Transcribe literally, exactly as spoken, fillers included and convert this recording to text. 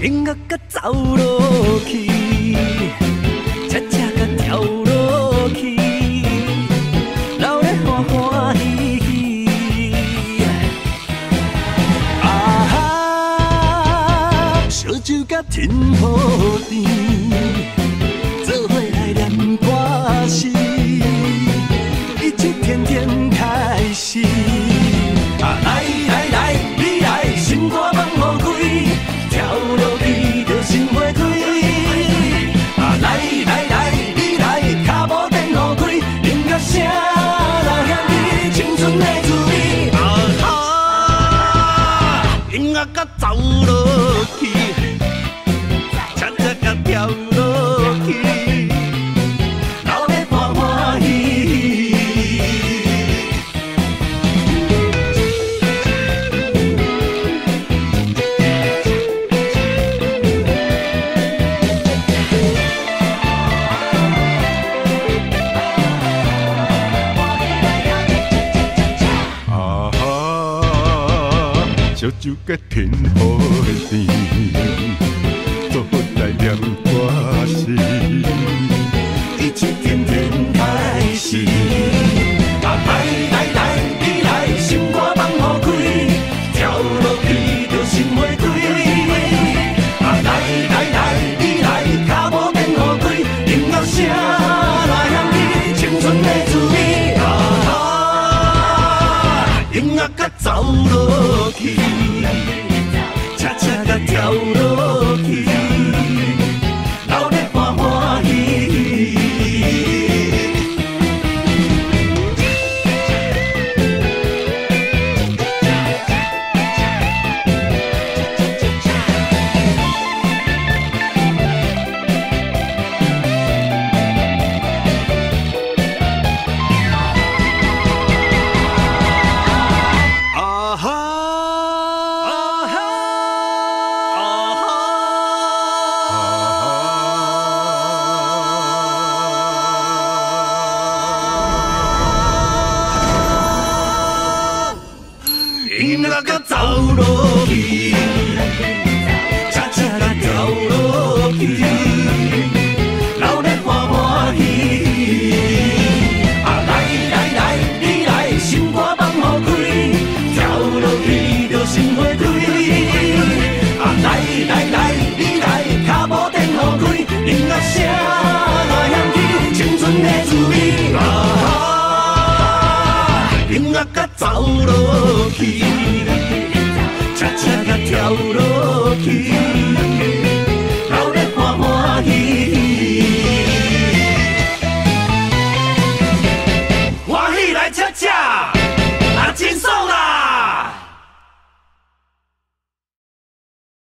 音乐甲走落去，恰恰甲跳落去，闹咧欢欢喜喜。啊哈，烧酒甲天好甜，做伙来念歌词，一起天天开始。啊来来来，你来，心肝放互开。 跳落去就心花开，啊来来来，你来，脚步电互开，音乐声来响起青春的滋味，啊哈，音乐甲走落去，恰恰甲跳落去，闹得欢欢喜喜。 烧酒甲天好甜，做伙来念歌词，一起天天开始。啊来来来，你来，心肝放互开，跳落去就心花开。啊来来来，你来，脚步电互开，音乐声来响起青春的滋味。啊哈，音乐甲走落去。 恰恰甲跳落去，闹得欢欢喜喜。啊哈！ 音乐甲走落去，恰恰甲跳落去，闹得欢欢喜喜。啊来来来，你来，心肝放互开，跳落去就心花开。啊来来来，你来，脚步电互开，音乐声来响起青春的滋味。啊哈，音乐甲走落去。 恰恰甲跳落去，闹得欢欢喜喜，欢喜来恰恰。